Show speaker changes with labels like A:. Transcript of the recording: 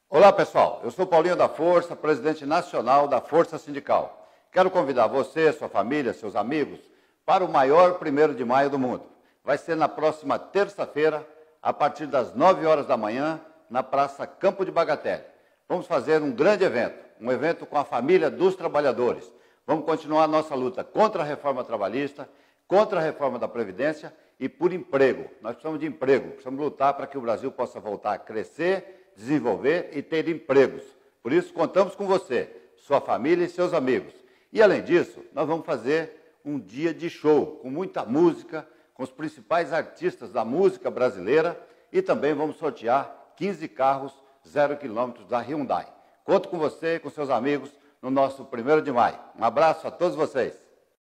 A: Olá, pessoal. Eu sou Paulinho da Força, presidente nacional da Força Sindical. Quero convidar você, sua família, seus amigos, para o maior 1º de maio do mundo. Vai ser na próxima terça-feira, a partir das 9 horas da manhã, na Praça Campo de Bagatelle. Vamos fazer um grande evento, um evento com a família dos trabalhadores. Vamos continuar a nossa luta contra a reforma trabalhista, contra a reforma da Previdência e por emprego. Nós precisamos de emprego, precisamos lutar para que o Brasil possa voltar a crescer, desenvolver e ter empregos. Por isso, contamos com você, sua família e seus amigos. E, além disso, nós vamos fazer um dia de show, com muita música, com os principais artistas da música brasileira e também vamos sortear 15 carros 0 km da Hyundai. Conto com você e com seus amigos no nosso 1º de maio. Um abraço a todos vocês.